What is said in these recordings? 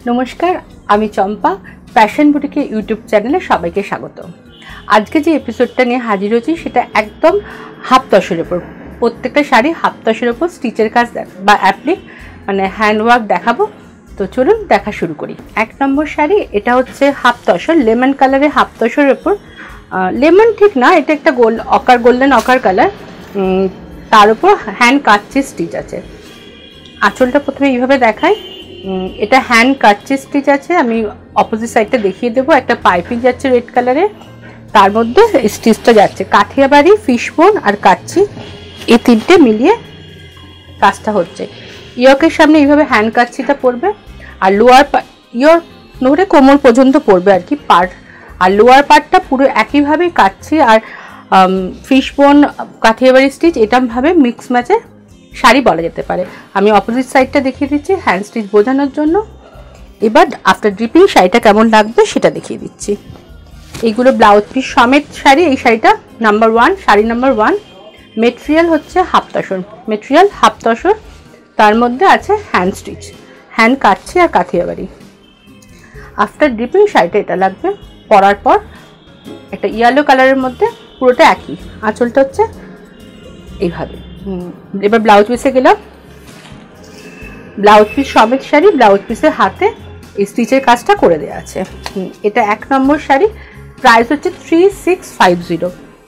নমস্কার, আমি চম্পা। Fashion বুটিকে YouTube চ্যানেলে সবাইকে স্বাগত। আজকে যে এপিসোডটা নিয়ে হাজির হয়েছি সেটা একদম হাফ তসের ওপর। প্রত্যেকটা শাড়ি হাফ তসের ওপর স্টিচের কাজ বা অ্যাপ্লিক মানে হ্যান্ডওয়ার্ক দেখাবো। তো চলুন দেখা শুরু করি। 1 নম্বর শাড়ি, এটা হচ্ছে হাফ তসর, লেমন কালারে হাফ তসের ওপর। লেমন ঠিক না, এটা একটা গোল্ডেন অকার কালার, তার উপর হ্যান্ড কাচ্চি স্টিচ আছে। আঁচলটা প্রথমে এইভাবে দেখাই, এটা হ্যান্ড কাচ্চি স্টিচ আছে। আমি অপোজিট সাইডটা দেখিয়ে দেবো। একটা পাইপিং যাচ্ছে রেড কালারে, তার মধ্যে স্টিচটা যাচ্ছে কাঠিয়াবাড়ি, ফিশবোন আর কাচ্চি, এই তিনটে মিলিয়ে কাজটা হচ্ছে। ইয়কের সামনে এইভাবে হ্যান্ড কাচ্চিটা পড়বে, আর লোয়ার ইয়র ধরে কোমর পর্যন্ত পড়বে আর কি পার্ট, আর লোয়ার পার্টটা পুরো একইভাবেই কাচ্চি আর ফিশবোন কাঠিয়াবাড়ি স্টিচ এরকমভাবে মিক্স ম্যাচে শাড়ি বলা যেতে পারে। আমি অপোজিট সাইডটা দেখিয়ে দিচ্ছি হ্যান্ড স্টিচ বোঝানোর জন্য। এবার আফটার ড্রিপিং শাড়িটা কেমন লাগবে সেটা দেখিয়ে দিচ্ছি। এইগুলো ব্লাউজ পিস সমেত শাড়ি। এই শাড়িটা নাম্বার 1, শাড়ি নাম্বার 1। মেটেরিয়াল হচ্ছে হাফ তসর, তার মধ্যে আছে হ্যান্ড স্টিচ, হ্যান্ড কাচ্চি আর কাঠিয়াবাড়ি। আফটার ড্রিপিং শাড়িটা এটা লাগবে। পরার পর একটা ইয়েলো কালারের মধ্যে পুরোটা একই, আঁচলটা হচ্ছে এইভাবে। এবার ব্লাউজ পিসে গেলাম। ব্লাউজ পিস সমেত শাড়ি, ব্লাউজ পিসের হাতে এই স্টিচের কাজটা করে দেওয়া আছে। এটা 1 নম্বর শাড়ি, প্রাইস হচ্ছে 3650,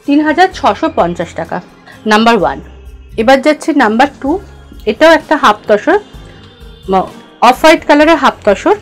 3650 টাকা, নাম্বার 1। এবার যাচ্ছে নাম্বার 2। এটাও একটা হাফ তসর, অফ হোয়াইট কালারের হাফ তসর।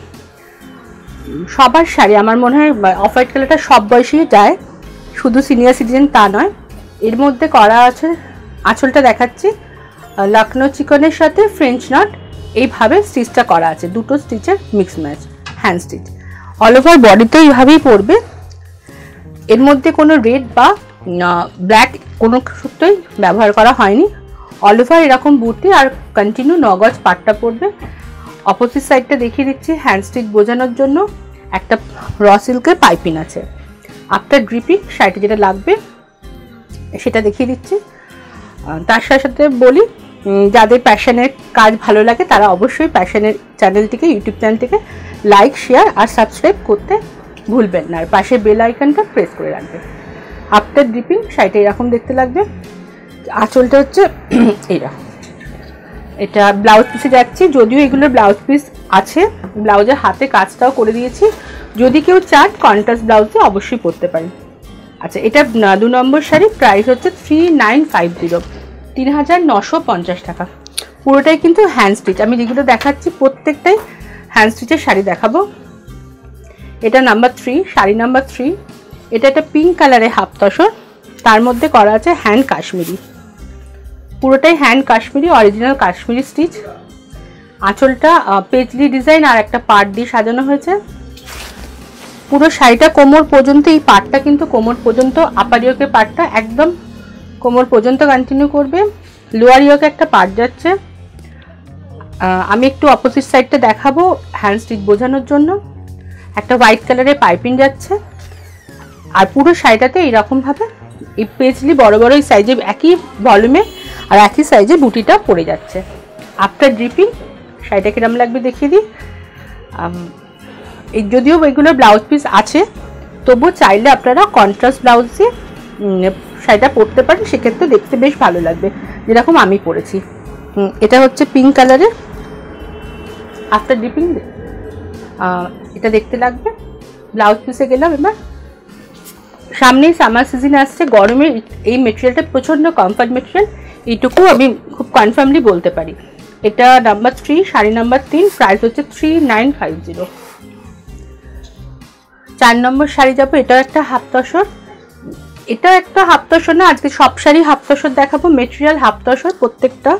সবার শাড়ি আমার মনে হয় অফ হোয়াইট কালারটা সব বয়সী যায়, শুধু সিনিয়র সিটিজেন তা নয়। এর মধ্যে করা আছে, আঁচলটা দেখাচ্ছি, লখনৌ চিকনের সাথে ফ্রেঞ্চ নট, এইভাবে স্টিচটা করা আছে, দুটো স্টিচের mix match hand stitch. All over বডিতে এইভাবেই পড়বে। এর মধ্যে কোনো রেড বা ব্ল্যাক কোনো সুতোই ব্যবহার করা হয়নি। অল ওভার এরকম বুটি আর কন্টিনিউ 9 গজ পাটটা পড়বে। অপোজিট সাইডটা দেখিয়ে দিচ্ছি হ্যান্ড স্টিচ বোঝানোর জন্য। একটা র সিল্কের পাইপিং আছে। আফটার ড্রিপিং শাড়িটা যেটা লাগবে সেটা দেখিয়ে দিচ্ছি। তার সাথে সাথে বলি, যাদের প্যাশনের কাজ ভালো লাগে তারা অবশ্যই প্যাশনের চ্যানেলটিকে, ইউটিউব চ্যানেলটিকে লাইক, শেয়ার আর সাবস্ক্রাইব করতে ভুলবেন না, আর পাশে বেল আইকনটা প্রেস করে রাখবেন। আফটার ড্রিপিং শাড়িটা এরকম দেখতে লাগবে। আঁচলটা হচ্ছে এইরকম। এটা ব্লাউজ পিসে যাচ্ছি, যদিও এগুলোর ব্লাউজ পিস আছে, ব্লাউজের হাতে কাজটাও করে দিয়েছি। যদি কেউ চান কন্ট্রাস্ট ব্লাউজে অবশ্যই পরতে পারেন। আচ্ছা, এটা 2 নম্বর শাড়ি, প্রাইস হচ্ছে 3950, 3950 টাকা। পুরোটাই কিন্তু হ্যান্ড স্টিচ। আমি যেগুলো দেখাচ্ছি প্রত্যেকটাই হ্যান্ড স্টিচের শাড়ি দেখাবো। এটা নাম্বার 3, শাড়ি নাম্বার 3। এটা একটা পিঙ্ক কালারের হাফ তসর, তার মধ্যে করা আছে হ্যান্ড কাশ্মীরি, পুরোটাই hand Kashmiri, original Kashmiri stitch. আঁচলটা পেজলি ডিজাইন আর একটা পাট দিয়ে সাজানো হয়েছে। পুরো শাড়িটা কোমর পর্যন্ত, এই পাটটা কিন্তু কোমর পর্যন্ত, আপার ইয়োকের পাটটা একদম কোমর পর্যন্ত কন্টিনিউ করবে। লোয়ার ইয়োকে একটা পাট যাচ্ছে। আমি একটু অপোজিট সাইডটা দেখাবো হ্যান্ড স্টিচ বোঝানোর জন্য। একটা হোয়াইট কালারের পাইপিং যাচ্ছে, আর পুরো শাড়িটাতে এইরকমভাবে এই পেজলি বড় বড় এই সাইজে একই ভলিউমে আর একই সাইজে বুটিটা পড়ে যাচ্ছে। আফটার ড্রিপিং শাড়িটা কিরম লাগবে দেখিয়ে দিই। এই যদিও এগুলো ব্লাউজ পিস আছে, তবুও চাইলে আপনারা কন্ট্রাস্ট ব্লাউজ দিয়ে শাড়িটা পরতে পারেন, সেক্ষেত্রে দেখতে বেশ ভালো লাগবে, যেরকম আমি পরেছি। এটা হচ্ছে পিঙ্ক কালারের। আফটার ড্রিপিং এটা দেখতে লাগবে। ব্লাউজ পিসে গেলাম। এবার সামনেই সামার সিজন আসছে, গরমে এই মেটেরিয়ালটা প্রচণ্ড কমফর্ট মেটেরিয়াল, এইটুকু আমি খুব কনফার্মলি বলতে পারি। এটা নাম্বার 3, শাড়ি নাম্বার 3, প্রাইস হচ্ছে 3950। 4 নম্বর শাড়ি যাবো। এটা একটা হাফ তসর। এটা একটা হাফ তসর না, আজকে সব শাড়ি হাফ তসর দেখাবো, মেটেরিয়াল হাফ তসর প্রত্যেকটা।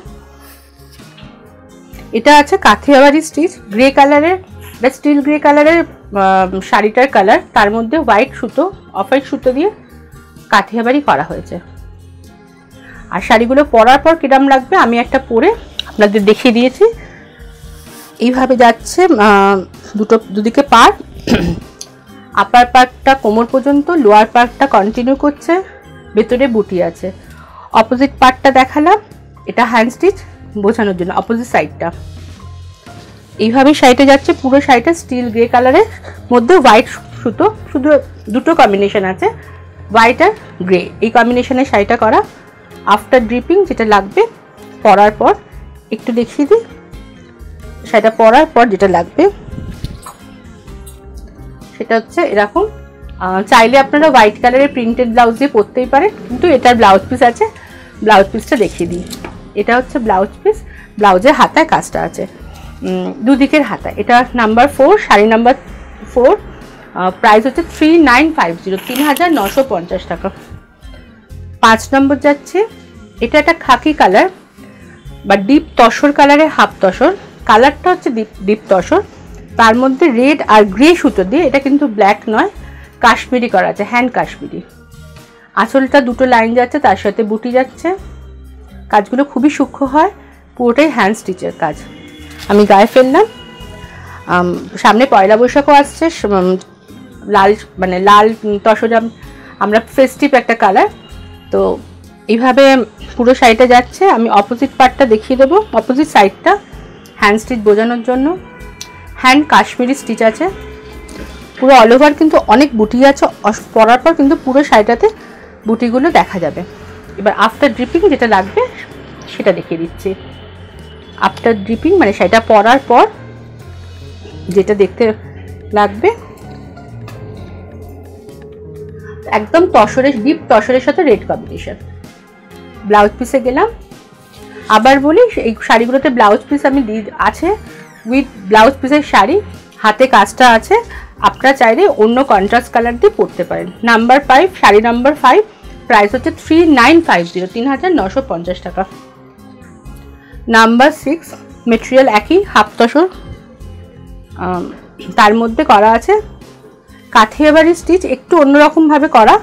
এটা আছে কাঠিয়াবাড়ি স্টিচ, গ্রে কালারের বা স্টিল গ্রে কালারের শাড়িটার কালার, তার মধ্যে হোয়াইট সুতো, অফ হোয়াইট সুতো দিয়ে কাঠিয়াবাড়ি করা হয়েছে। আর শাড়িগুলো পরার পর কিরম লাগবে আমি একটা পরে আপনাদের দেখিয়ে দিয়েছি। এইভাবে যাচ্ছে দুদিকে পার, আপার পার্টটা কোমর পর্যন্ত, লোয়ার পার্টটা কন্টিনিউ করছে, ভেতরে বুটি আছে। অপোজিট পার্টটা দেখালাম, এটা হ্যান্ড স্টিচ বোঝানোর জন্য অপোজিট সাইডটা। এইভাবে শাড়িটা যাচ্ছে, পুরো শাড়িটা স্টিল গ্রে কালারের মধ্যে হোয়াইট সুতো, শুধু দুটো কম্বিনেশন আছে, হোয়াইট আর গ্রে, এই কম্বিনেশনের শাড়িটা করা। আফটার ড্রিপিং যেটা লাগবে পরার পর, একটু দেখিয়ে দিই শাড়িটা পরার পর যেটা লাগবে সেটা হচ্ছে এরকম। চাইলে আপনারা হোয়াইট কালারের প্রিন্টেড ব্লাউজ দিয়ে পরতেই পারেন, কিন্তু এটার ব্লাউজ পিস আছে, ব্লাউজ পিসটা দেখিয়ে দিই। এটা হচ্ছে ব্লাউজ পিস, ব্লাউজের হাতায় কাজটা আছে, দুদিকের হাতায়। এটা নাম্বার 4, শাড়ি নাম্বার 4, প্রাইস হচ্ছে 3950, 3950 টাকা। 5 নম্বর যাচ্ছে, এটা একটা খাকি কালার বা ডিপ তসর কালারের, হাফ তসর কালারটা হচ্ছে ডিপ তসর, তার মধ্যে রেড আর গ্রে সুতো দিয়ে, এটা কিন্তু ব্ল্যাক নয়, কাশ্মীরি করা আছে, হ্যান্ড কাশ্মীরি। আঁচলটা দুটো লাইন যাচ্ছে, তার সাথে বুটি যাচ্ছে, কাজগুলো খুবই সূক্ষ্ম হয়, পুরোটাই হ্যান্ড স্টিচের কাজ। আমি গায়ে ফেললাম। সামনে পয়লা বৈশাখও আসছে, লাল মানে লাল তসর আমরা ফেস্টিভ একটা কালার, তো এইভাবে পুরো শাড়িটা যাচ্ছে। আমি অপোজিট পার্টটা দেখিয়ে দেবো, অপোজিট সাইডটা হ্যান্ড স্টিচ বোঝানোর জন্য। হ্যান্ড কাশ্মীরি স্টিচ আছে, পুরো অল ওভার কিন্তু অনেক বুটি আছে, পরার পর কিন্তু পুরো শাড়িটাতে বুটিগুলো দেখা যাবে। এবার আফটার ড্রিপিং যেটা লাগবে সেটা দেখিয়ে দিচ্ছি। আফটার ড্রিপিং মানে শাড়িটা পরার পর যেটা দেখতে লাগবে, একদম তসরের, ডিপ তসরের সাথে রেড কম্বিনেশন। ব্লাউজ পিসে গেলাম, আবার বলি এই শাড়িগুলোতে ব্লাউজ পিস আমি আছে, উইথ ব্লাউজ পিসের শাড়ি, হাতে কাজটা আছে। আপনারা চাইলে অন্য কন্ট্রাস্ট কালার দিয়ে পরতে পারেন। নাম্বার 5, শাড়ি নাম্বার 5, প্রাইস হচ্ছে 3950, 3950 টাকা। নাম্বার 6, মেটেরিয়াল একই, হাফ তসর, তার মধ্যে করা আছে কাঠিয়াবাড়ি স্টিচ, একটু অন্যরকম ভাবে করা,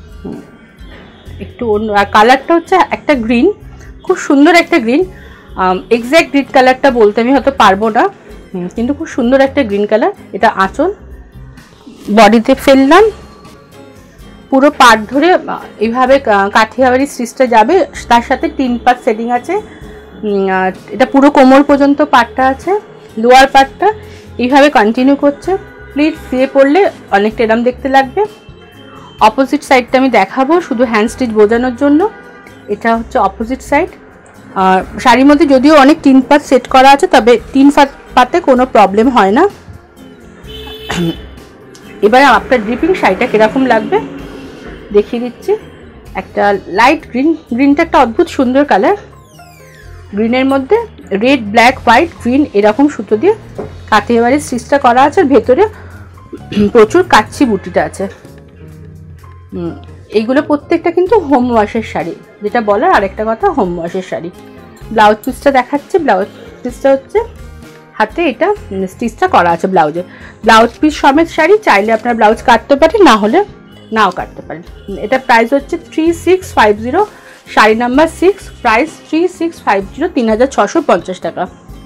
একটু অন্য। আর কালারটা হচ্ছে একটা গ্রিন, খুব সুন্দর একটা গ্রিন, এক্স্যাক্ট গ্রিন কালারটা বলতে আমি হয়তো পারবো না, কিন্তু খুব সুন্দর একটা গ্রিন কালার। এটা আঁচল, বডিতে ফেললাম, পুরো পার্ট ধরে এইভাবে কাঠিয়াবাড়ি স্টিচটা যাবে, তার সাথে 3 পার্ট সেটিং আছে। এটা পুরো কোমর পর্যন্ত পার্টটা আছে, লোয়ার পার্টটা এইভাবে কন্টিনিউ করছে। প্লিজ দিয়ে পড়লে অনেকটা এরম দেখতে লাগবে। অপোজিট সাইডটা আমি দেখাবো শুধু হ্যান্ড স্টিচ বোঝানোর জন্য। এটা হচ্ছে অপোজিট সাইড। শাড়ির মধ্যে যদিও অনেক 3 পার্ট সেট করা আছে, তবে 3 পাতে কোনো প্রবলেম হয় না। এবারে আপনার ড্রিপিং শাড়িটা কীরকম লাগবে দেখিয়ে দিচ্ছি। একটা লাইট গ্রিন, গ্রিনটা একটা অদ্ভুত সুন্দর কালার, গ্রিনের মধ্যে রেড, ব্ল্যাক, হোয়াইট, গ্রিন এরকম সুতো দিয়ে কাঠিয়াবাড়ি স্টিচটা করা আছে। ভেতরে প্রচুর কাচ্চি বুটিটা আছে। এইগুলো প্রত্যেকটা কিন্তু হোম ওয়াশের শাড়ি, যেটা বলার আরেকটা কথা, হোম ওয়াশের শাড়ি। ব্লাউজ পিসটা দেখাচ্ছে, ব্লাউজ পিসটা হচ্ছে হাতে এটা স্টিচটা করা আছে ব্লাউজে। ব্লাউজ পিস সমেত শাড়ি, চাইলে আপনার ব্লাউজ কাটতে পারেন, না হলে নাও কাটতে পারেন। এটা প্রাইস হচ্ছে 3650, শাড়ি নাম্বার 6, প্রাইস 3650, 3650 টাকা।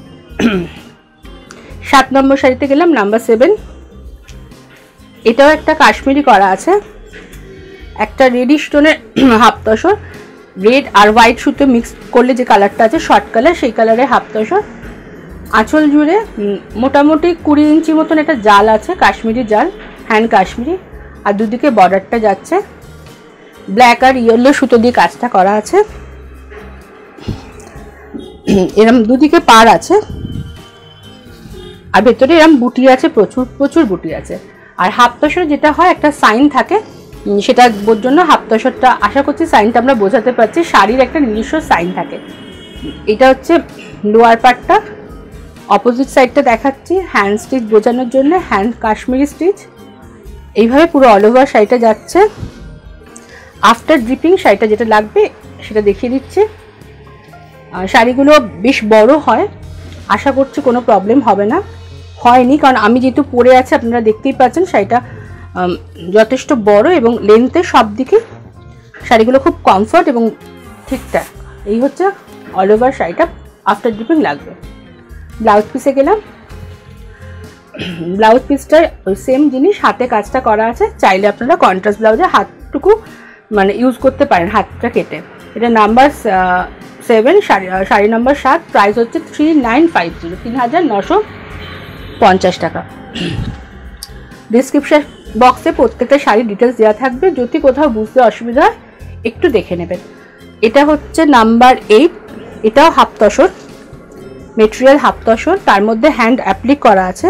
7 নম্বর শাড়িতে গেলাম, নাম্বার 7। এটাও একটা কাশ্মীরি করা আছে, একটা রেডি স্টোনের হাফ তসর, রেড আর হোয়াইট সুতো মিক্স করলে যে কালারটা আছে শর্ট কালার, সেই কালারের হাফ তসর। আঁচল জুড়ে মোটামুটি 20 ইঞ্চি মতন একটা জাল আছে, কাশ্মীরি জাল, হ্যান্ড কাশ্মীরি, আর দুদিকে বর্ডারটা যাচ্ছে ব্ল্যাক আর ইয়েলো সুতো দিয়ে কাজটা করা আছে। এরম দুদিকে পার আছে, আর ভেতরে এরম বুটি আছে, প্রচুর প্রচুর বুটি আছে। আর হাফ তসর যেটা হয় একটা সাইন থাকে, সেটা জন্য হাফ তসরটা, আশা করছি সাইনটা আমরা বোঝাতে পারছি, শাড়ির একটা নিজস্ব সাইন থাকে। এটা হচ্ছে লোয়ার পার্টটা। অপোজিট সাইডটা দেখাচ্ছি হ্যান্ড স্টিচ বোঝানোর জন্য, হ্যান্ড কাশ্মীরি স্টিচ। এইভাবে পুরো অল ওভার শাড়িটা যাচ্ছে। আফটার ড্রিপিং শাড়িটা যেটা লাগবে সেটা দেখিয়ে দিচ্ছি। শাড়িগুলো বেশ বড় হয়, আশা করছি কোনো প্রবলেম হবে না। হয়নি, কারণ আমি যেহেতু পরে আছি, আপনারা দেখতেই পাচ্ছেন শাড়িটা যথেষ্ট বড় এবং লেন্থে সব দিকে শাড়িগুলো খুব কমফর্ট এবং ঠিকঠাক। এই হচ্ছে অল ওভার শাড়িটা আফটার ড্রিপিং লাগবে। ব্লাউজ পিসে গেলাম, ব্লাউজ পিসটা ওই সেম জিনিস, হাতে কাজটা করা আছে। চাইলে আপনারা কন্ট্রাস্ট ব্লাউজে হাতটুকু মানে ইউজ করতে পারেন, হাতটা কেটে। এটা নাম্বার 7, শাড়ি নাম্বার 7, প্রাইস হচ্ছে 3950, টাকা। ডিসক্রিপশন বক্সে প্রত্যেকটা শাড়ির ডিটেলস দেওয়া থাকবে, যদি কোথাও বুঝতে অসুবিধা হয় একটু দেখে নেবেন। এটা হচ্ছে নাম্বার 8, এটাও half tussar material, half tussar, তার মধ্যে হ্যান্ড অ্যাপ্লিক করা আছে।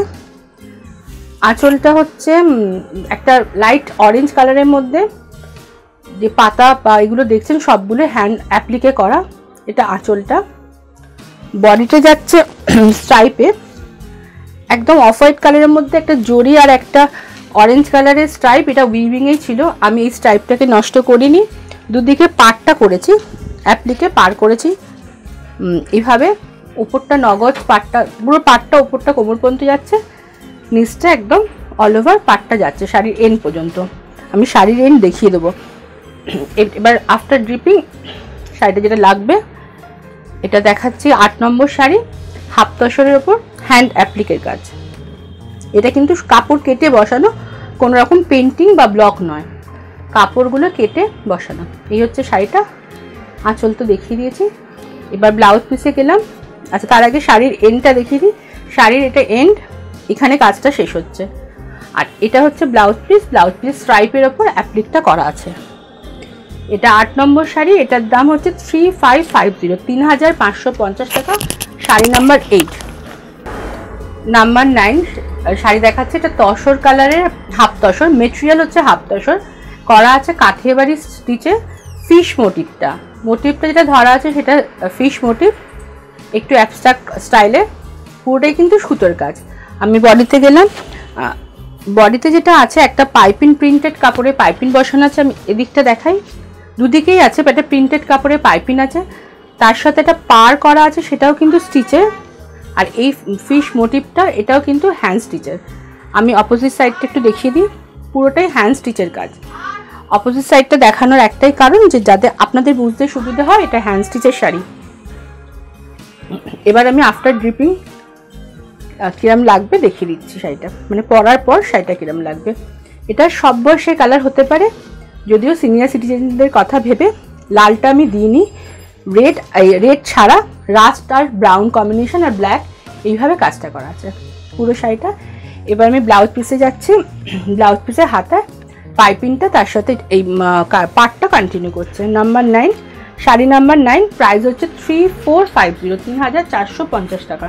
আঁচলটা হচ্ছে একটা লাইট অরেঞ্জ কালারের মধ্যে, যে পাতা বা এগুলো দেখছেন সবগুলো হ্যান্ড অ্যাপ্লিকে করা। এটা আঁচলটা। বডিতে যাচ্ছে স্ট্রাইপে, একদম অফ হোয়াইট কালারের মধ্যে একটা জরি আর একটা অরেঞ্জ কালারের স্ট্রাইপ। এটা উইভিংয়েই ছিল, আমি এই স্ট্রাইপটাকে নষ্ট করিনি, দুদিকে পাড়টা করেছি, অ্যাপ্লিকে পার করেছি এইভাবে। উপরটা নগদ, পাটটা পুরো পাটটা উপরটা কোমর পর্যন্ত যাচ্ছে, নিচটা একদম অল ওভার পাটটা যাচ্ছে শাড়ির এন্ড পর্যন্ত। আমি শাড়ির এন্ড দেখিয়ে দেবো। এবার আফটার ড্রিপিং শাড়িটা যেটা লাগবে এটা দেখাচ্ছি। 8 নম্বর শাড়ি, হাফ তসরের ওপর হ্যান্ড অ্যাপ্লিকের কাজ। এটা কিন্তু কাপড় কেটে বসানো, কোনো রকম পেন্টিং বা ব্লক নয়, কাপড়গুলো কেটে বসানো। এই হচ্ছে শাড়িটা। আঁচল তো দেখিয়ে দিয়েছি, এবার ব্লাউজ পিসে গেলাম। আচ্ছা, তার আগে শাড়ির এন্ডটা দেখিয়ে দিই। শাড়ির এটা এন্ড, এখানে কাজটা শেষ হচ্ছে। আর এটা হচ্ছে ব্লাউজ পিস, ব্লাউজ পিস স্ট্রাইপের ওপর অ্যাপ্লিকটা করা আছে। এটা 8 নম্বর শাড়ি, এটার দাম হচ্ছে 3550, 3550 টাকা। শাড়ি নাম্বার 8। নাম্বার 9 শাড়ি দেখাচ্ছে, এটা তসর কালারের, হাফ তসর, মেটেরিয়াল হচ্ছে হাফ তসর, করা আছে কাঠিয়াবাড়ি স্টিচে। ফিশ মোটিভটা যেটা ধরা আছে সেটা ফিশ মোটিভ, একটু অ্যাবস্ট্রাক্ট স্টাইলে, পুরোটাই কিন্তু সুতোর কাজ। আমি বডিতে গেলাম, বডিতে যেটা আছে একটা পাইপিং প্রিন্টেড কাপড়ে পাইপিং বসানো আছে। আমি এদিকটা দেখাই, দুদিকেই আছে, একটা প্রিন্টেড কাপড়ে পাইপিং আছে, তার সাথে একটা পার করা আছে, সেটাও কিন্তু স্টিচের। আর এই ফিশ মোটিভটা এটাও কিন্তু হ্যান্ড স্টিচের। আমি অপোজিট সাইডটা একটু দেখিয়ে দিই, পুরোটাই হ্যান্ড স্টিচের কাজ। অপোজিট সাইডটা দেখানোর একটাই কারণ, যে যাতে আপনাদের বুঝতে সুবিধা হয় এটা হ্যান্ড স্টিচের শাড়ি। এবার আমি আফটার ড্রিপিং কিরম লাগবে দেখিয়ে দিচ্ছি শাড়িটা, মানে পরার পর শাড়িটা কিরম লাগবে। এটা সব বয়সের কালার হতে পারে, যদিও সিনিয়র সিটিজেনদের কথা ভেবে লালটা আমি দিইনি। রেড ছাড়া রাস্ট আর ব্রাউন কম্বিনেশন আর ব্ল্যাক, এইভাবে কাজটা করা আছে পুরো শাড়িটা। এবার আমি ব্লাউজ পিসে যাচ্ছি। ব্লাউজ পিসের হাতায় পাইপিংটা, তার সাথে এই পার্টটা কন্টিনিউ করছে। নাম্বার 9 শাড়ি নাম্বার 9, প্রাইস হচ্ছে 3450, 3450 টাকা।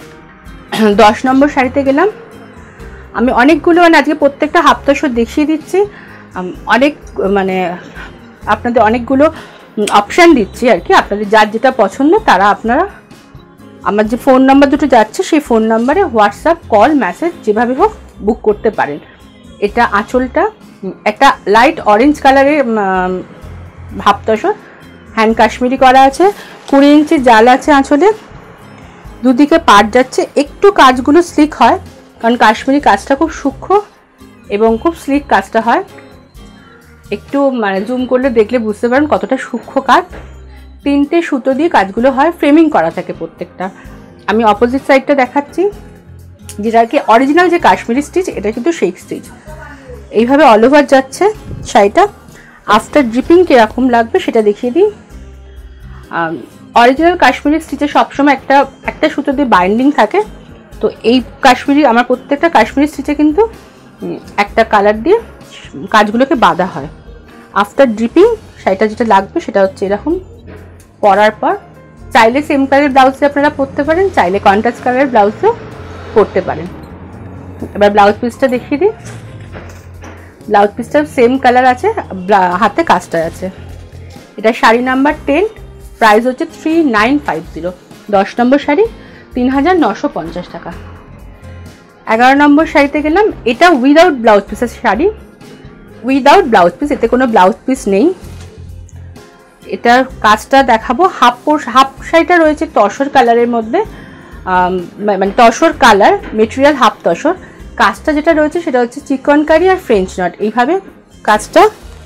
10 নম্বর শাড়িতে গেলাম। আমি অনেকগুলো, মানে আজকে প্রত্যেকটা হাফ তসর দেখিয়ে দিচ্ছি, অনেক মানে আপনাদের অনেকগুলো অপশান দিচ্ছি আর কি। আপনাদের যার যেটা পছন্দ তারা আপনারা আমার যে ফোন নাম্বার দুটো যাচ্ছে সেই ফোন নাম্বারে হোয়াটসঅ্যাপ, কল, মেসেজ যেভাবে হোক বুক করতে পারেন। এটা আঁচলটা একটা লাইট অরেঞ্জ কালারের হাফ তসর, হ্যান্ড কাশ্মীরি করা আছে, 20 ইঞ্চি জাল আছে আঁচলে, দুদিকে পাট যাচ্ছে। একটু কাজগুলো স্লিক হয়, কারণ কাশ্মীরি কাজটা খুব সূক্ষ্ম এবং খুব স্লিক কাজটা হয়। একটু মানে জুম করলে দেখলে বুঝতে পারেন কতটা সূক্ষ্ম কাজ। 3টে সুতো দিয়ে কাজগুলো হয়, ফ্রেমিং করা থাকে প্রত্যেকটা। আমি অপোজিট সাইডটা দেখাচ্ছি, যেটা কি অরিজিনাল যে কাশ্মীরি স্টিচ, এটা কিন্তু সেই স্টিচ। এইভাবে অল ওভার যাচ্ছে শাড়িটা। আফটার ড্রিপিং কীরকম লাগবে সেটা দেখিয়ে দিই। অরিজিনাল কাশ্মীরি স্টিচে সবসময় একটা সুতো দিয়ে বাইন্ডিং থাকে, তো এই কাশ্মীরি আমার প্রত্যেকটা কাশ্মীরি স্টিচে কিন্তু একটা কালার দিয়ে কাজগুলোকে বাঁধা হয়। আফটার ড্রিপিং শাড়িটা যেটা লাগবে সেটা হচ্ছে এরকম। পরার পর চাইলে সেম কালারের ব্লাউজে আপনারা পরতে পারেন, চাইলে কন্ট্রাস্ট কালারের ব্লাউজও পরতে পারেন। এবার ব্লাউজ পিসটা দেখিয়ে দিই। ব্লাউজ পিসটা সেম কালার আছে, হাতে কাজটা আছে। এটা শাড়ি নাম্বার 10, প্রাইস হচ্ছে 3950, 10 নম্বর শাড়ি, 3950 টাকা। 11 নম্বর শাড়িতে গেলাম। এটা উইদাউট ব্লাউজ পিসের শাড়ি, উইদাউট ব্লাউজ পিস, এতে কোনো ব্লাউজ পিস নেই। এটার কাজটা দেখাবো। হাফ শাড়িটা রয়েছে তসর কালারের মধ্যে, মানে তসর কালার, মেটেরিয়াল হাফ তসর। কাজটা যেটা রয়েছে সেটা হচ্ছে চিকনকারি আর ফ্রেঞ্চ নট, এইভাবে কাজটা।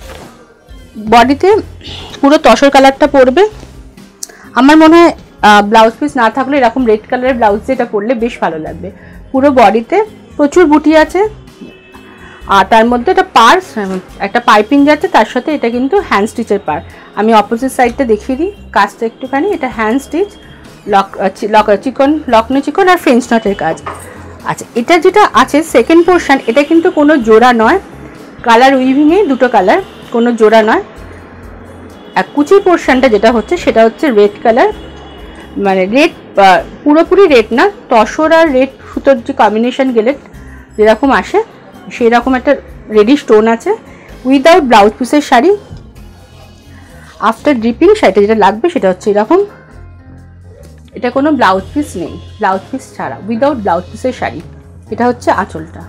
বডিতে পুরো তসর কালারটা পরবে। আমার মনে হয় ব্লাউজ পিস না থাকলে এরকম রেড কালারের ব্লাউজ দিয়ে এটা পরলে বেশ ভালো লাগবে। পুরো বডিতে প্রচুর বুটি আছে, আর তার মধ্যে একটা পার্স, একটা পাইপিং যাচ্ছে, তার সাথে এটা কিন্তু হ্যান্ড স্টিচের পার। আমি অপোজিট সাইডটা দেখিয়ে দিই কাজটা একটুখানি। এটা হ্যান্ড স্টিচ, লকনো চিকন আর ফ্রেঞ্চ নটের কাজ। আচ্ছা, এটা যেটা আছে সেকেন্ড পোর্শন, এটা কিন্তু কোনো জোড়া নয়, কালার উইভিংয়ে দুটো কালার, কোনো জোড়া নয়। আর কুচি পোর্শনটা যেটা হচ্ছে সেটা হচ্ছে রেড কালার, মানে রেড পুরোপুরি রেড না, তসর আর রেড সুতোর যে কম্বিনেশন গেলে যেরকম আসে সেই রকম একটা রেডি স্টোন আছে, উইদাউট ব্লাউজ পিসের শাড়ি। আফটার ড্রিপিং শাড়িটা যেটা লাগবে সেটা হচ্ছে এরকম, এটা কোনো ব্লাউজ পিস নেই, ব্লাউজ পিস ছাড়া উইদাউট ব্লাউজ পিসের শাড়ি। এটা হচ্ছে আঁচলটা।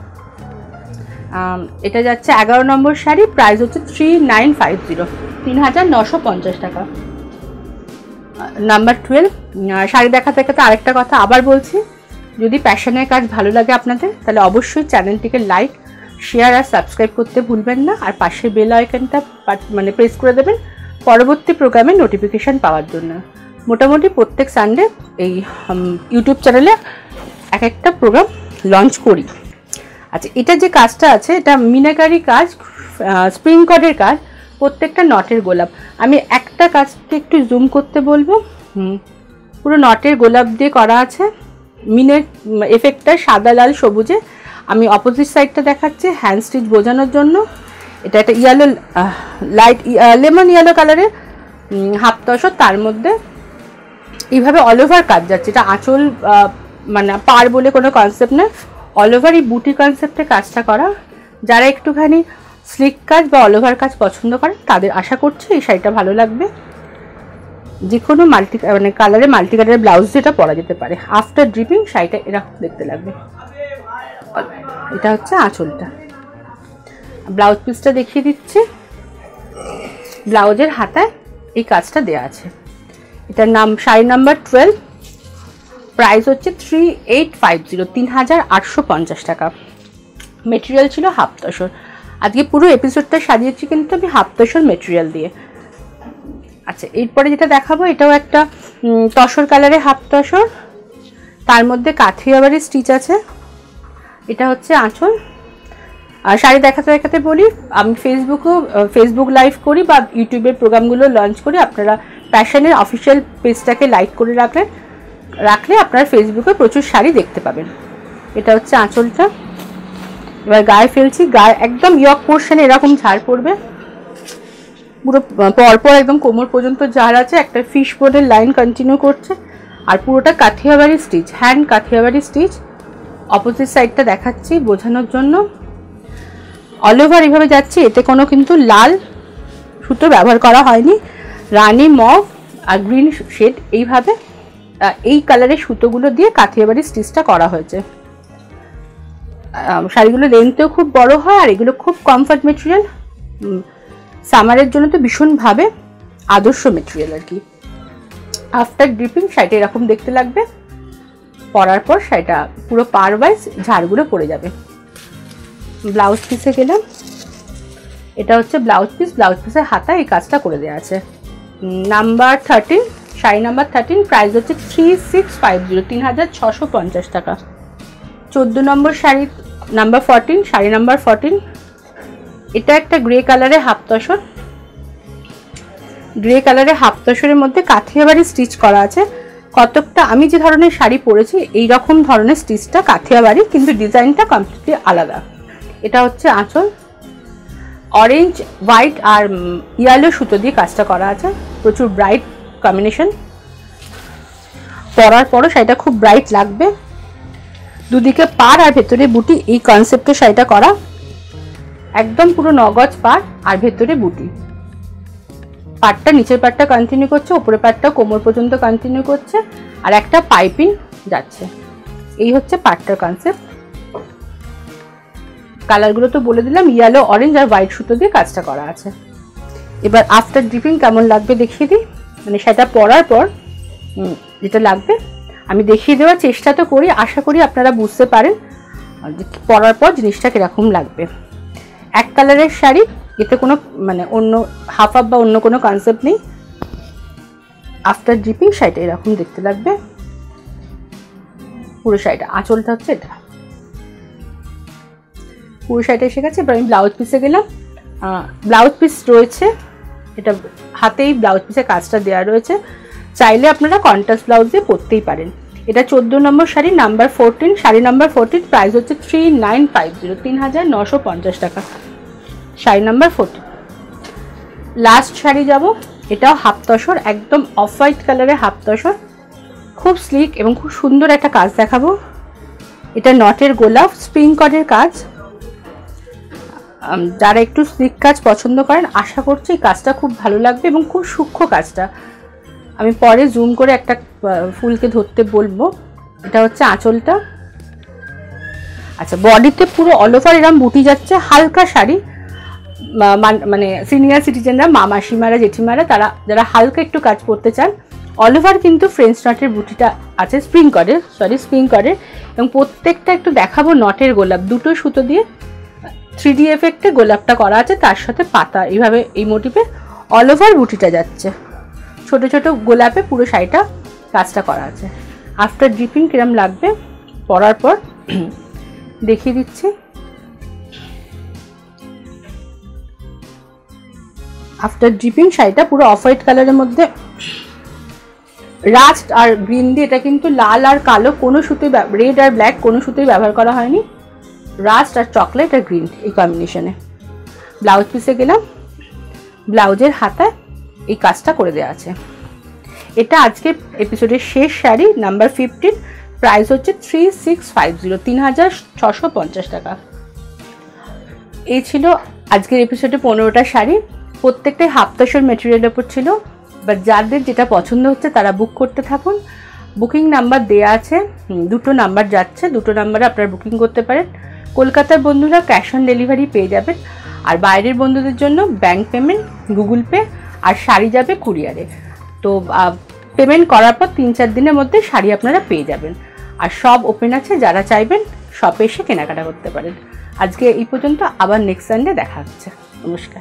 এটা যাচ্ছে 11 নম্বর শাড়ি, প্রাইস হচ্ছে 3950, 3950 টাকা। নাম্বার 12 শাড়ি দেখাতে দেখাতে আরেকটা কথা আবার বলছি, যদি প্যাশনের কাজ ভালো লাগে আপনাদের তাহলে অবশ্যই চ্যানেলটিকে লাইক, শেয়ার আর সাবস্ক্রাইব করতে ভুলবেন না। আর পাশের বেল আইকনটা মানে প্রেস করে দেবেন পরবর্তী প্রোগ্রামের নোটিফিকেশান পাওয়ার জন্য। মোটামুটি প্রত্যেক সানডে এই ইউটিউব চ্যানেলে এক একটা প্রোগ্রাম লঞ্চ করি। আচ্ছা, এটা যে কাজটা আছে এটা মিনাকারি কাজ, স্প্রিং কটের কাজ, প্রত্যেকটা নটের গোলাপ। আমি একটা কাজকে একটু জুম করতে বলবো, পুরো নটের গোলাপ দিয়ে করা আছে, মিনের এফেক্টটা সাদা লাল সবুজে। আমি অপোজিট সাইডটা দেখাচ্ছি হ্যান্ড স্টিচ বোঝানোর জন্য। এটা একটা ইয়েলো, লাইট লেমন ইয়েলো কালারের হাফ তসর, তার মধ্যে এইভাবে অল ওভার কাজ যাচ্ছে। এটা আঁচল মানে পার বলে কোনো কনসেপ্ট নয়, অল ওভার এই বুটি কনসেপ্টে কাজটা করা। যারা একটুখানি স্লিক কাজ বা অল ওভার কাজ পছন্দ করেন তাদের আশা করছি এই শাড়িটা ভালো লাগবে। যে কোনো মানে কালারে মাল্টি কালারের ব্লাউজ যেটা পরা যেতে পারে। আফটার ড্রিপিং শাড়িটা এরকম দেখতে লাগবে। এটা হচ্ছে আঁচলটা। ব্লাউজ পিসটা দেখিয়ে দিচ্ছি। ব্লাউজের হাতায় এই কাজটা দেওয়া আছে। এটার নাম শাড়ি নাম্বার 12, প্রাইস হচ্ছে 3850, 3850 টাকা। মেটেরিয়াল ছিল হাফ তসর। আজকে পুরো এপিসোডটা সাজিয়েছি কিন্তু আমি হাফ তসর মেটেরিয়াল দিয়ে। আচ্ছা, এরপরে যেটা দেখাবো এটাও একটা তসর কালারে হাফ তসর, তার মধ্যে কাঠিয়াবাড়ি স্টিচ আছে। এটা হচ্ছে আঁচল। আর শাড়ি দেখাতে দেখাতে বলি, আমি ফেসবুক লাইভ করি বা ইউটিউবের প্রোগ্রামগুলো লঞ্চ করি। আপনারা প্যাশনের অফিসিয়াল পেজটাকে লাইক করে রাখলে আপনারা ফেসবুকে প্রচুর শাড়ি দেখতে পাবেন। এটা হচ্ছে আঁচলটা। এবার গায়ে ফেলছি, গায়ে একদম ইয়ক পোর্শনে এরকম ঝাড় পড়বে, পুরো পরপর একদম কোমর পর্যন্ত ঝাড় আছে, একটা ফিশ বোর্ডের লাইন কন্টিনিউ করছে। আর পুরোটা Kathiawari stitch, hand Kathiawari stitch. Opposite সাইডটা দেখাচ্ছি বোঝানোর জন্য। অল ওভার এইভাবে যাচ্ছে, এতে কোনো কিন্তু লাল সুতো ব্যবহার করা হয়নি। রানি, মভ আর গ্রিন শেড এইভাবে এই কালারের সুতোগুলো দিয়ে কাঠিয়াবাড়ি স্টিচটা করা হয়েছে। শাড়িগুলো লেন্থেও খুব বড় হয় আর এগুলো খুব কমফর্ট মেটেরিয়াল। সামারের জন্য তো ভীষণভাবে আদর্শ মেটেরিয়াল আর কি। আফটার ড্রিপিং শাড়িটা এরকম দেখতে লাগবে। পরার পর শাড়িটা পুরো পার ওয়াইজ ঝাড়গুলো পড়ে যাবে। ব্লাউজ পিসে গেলাম। এটা হচ্ছে ব্লাউজ পিস। ব্লাউজ পিসের হাতা এই কাজটা করে দেওয়া আছে। নাম্বার 13, শাড়ি নাম্বার 13, প্রাইস হচ্ছে 3650, 3650 টাকা। 14 number sari number 14, sari number 14। এটা একটা গ্রে কালারে হাফ তসর। গ্রে কালারে হাফ তসরের মধ্যে কাঠিয়াবাড়ি স্টিচ করা আছে। কতকটা আমি যে ধরনের শাড়ি পরেছি এই রকম ধরনের স্টিচটা কাঠিয়াবাড়ি, কিন্তু ডিজাইনটা কমপ্লিটলি আলাদা। এটা হচ্ছে আঁচল। অরেঞ্জ, হোয়াইট আর ইয়েলো সুতো দিয়ে কাজটা করা আছে, প্রচুর ব্রাইট কম্বিনেশন। পরার পরও শাড়িটা খুব ব্রাইট লাগবে। দুদিকে পার আর ভেতরে বুটি, এই কনসেপ্টে শাড়িটা করা। একদম পুরো 9 গজ পার আর ভেতরে বুটি। পাটটা নিচের পাটটা কন্টিনিউ করছে, উপরের পাটটা কোমর পর্যন্ত কন্টিনিউ করছে, আর একটা পাইপিং যাচ্ছে। এই হচ্ছে পাটটার কনসেপ্ট। কালারগুলো তো বলে দিলাম, ইয়েলো, অরেঞ্জ আর হোয়াইট সুতো দিয়ে কাজটা করা আছে। এবার আফটার ড্রিপিং কেমন লাগবে দেখিয়ে দিই, মানে সেটা পরার পর যেটা লাগবে আমি দেখিয়ে দেওয়ার চেষ্টা তো করি, আশা করি আপনারা বুঝতে পারেন পরার পর জিনিসটা কিরকম লাগবে। এক কালারের শাড়ি, এতে কোনো মানে অন্য হাফ বা অন্য কোনো কনসেপ্ট নেই। আফটার ড্রিপিং শাড়িটা এরকম দেখতে লাগবে। পুরো শাড়িটা, আঁচলটা হচ্ছে এটা। পুরো শাড়িটা এসে গেছে। এবার আমি ব্লাউজ পিসে গেলাম। ব্লাউজ পিস রয়েছে, এটা হাতেই ব্লাউজ পিসে কাজটা দেওয়া রয়েছে। চাইলে আপনারা কন্ট্রাস্ট ব্লাউজ দিয়ে পরতেই পারেন। এটা 14 number sari, number 14, sari number 14, price হচ্ছে 3950, 3950 টাকা, শাড়ি নাম্বার 14। লাস্ট শাড়ি যাব, এটাও হাফ তসর, একদম অফ হোয়াইট কালারের হাফ তসর, খুব স্লিক এবং খুব সুন্দর একটা কাজ দেখাবো। এটা নটের গোলাপ, স্প্রিং কটের কাজ। যারা একটু স্লিক কাজ পছন্দ করেন আশা করছি এই কাজটা খুব ভালো লাগবে এবং খুব সূক্ষ্ম কাজটা। আমি পরে জুম করে একটা ফুলকে ধরতে বলবো। এটা হচ্ছে আঁচলটা। আচ্ছা, বডিতে পুরো অল ওভার এরকম বুটি যাচ্ছে, হালকা শাড়ি, মানে সিনিয়র সিটিজেনরা, মাসিমারা, জেঠিমারা, তারা যারা হালকা একটু কাজ করতে চান, অল ওভার কিন্তু ফ্রেঞ্চ নটের বুটিটা আছে, স্প্রিং করের, এবং প্রত্যেকটা একটু দেখাবো নটের গোলাপ, দুটো সুতো দিয়ে 3D এফেক্টে গোলাপটা করা আছে, তার সাথে পাতা, এইভাবে এই মোটিভে অল ওভার বুটিটা যাচ্ছে, ছোট ছোট গোলাপে পুরো শাড়িটা কাজটা করা আছে। আফটার ড্রিপিং কিরম লাগবে পরার পর দেখিয়ে দিচ্ছি। আফটার ড্রিপিং শাড়িটা পুরো অফ হোয়াইট কালারের মধ্যে রাস্ট আর গ্রিন দিয়ে, এটা কিন্তু লাল আর কালো কোনো সুতোই, রেড আর ব্ল্যাক কোনো সুতোই ব্যবহার করা হয়নি, রাস্ট আর চকলেট আর গ্রিন এই কম্বিনেশনে। ব্লাউজ পিসে গেলাম, ব্লাউজের হাতায় এই কাজটা করে দেওয়া আছে। এটা আজকের এপিসোডের শেষ শাড়ি, নাম্বার 15, প্রাইস হচ্ছে 3650, 3650 টাকা। এই ছিল আজকের এপিসোডে 15টা শাড়ি, প্রত্যেকটাই হাফ তসর মেটেরিয়ালের উপর ছিল। বা যাদের যেটা পছন্দ হচ্ছে তারা বুক করতে থাকুন। বুকিং নাম্বার দেয়া আছে, দুটো নাম্বার যাচ্ছে, দুটো নাম্বারে আপনারা বুকিং করতে পারেন। কলকাতার বন্ধুরা ক্যাশ অন ডেলিভারি পেয়ে যাবেন, আর বাইরের বন্ধুদের জন্য ব্যাংক পেমেন্ট, গুগল পে, আর শাড়ি যাবে কুরিয়ারে। তো পেমেন্ট করার পর 3-4 দিনের মধ্যে শাড়ি আপনারা পেয়ে যাবেন। আর সব ওপেন আছে, যারা চাইবেন শপে এসে কেনাকাটা করতে পারেন। আজকে এই পর্যন্ত, আবার নেক্সট সানডে দেখা হচ্ছে। নমস্কার।